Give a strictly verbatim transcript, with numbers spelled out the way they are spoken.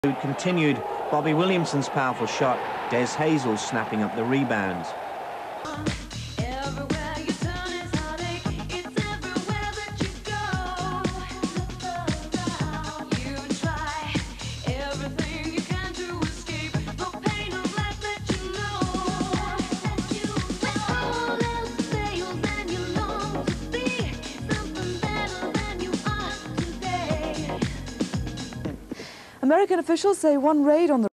Continued Bobby Williamson's powerful shot, Des Hazel snapping up the rebound. American officials say one raid on the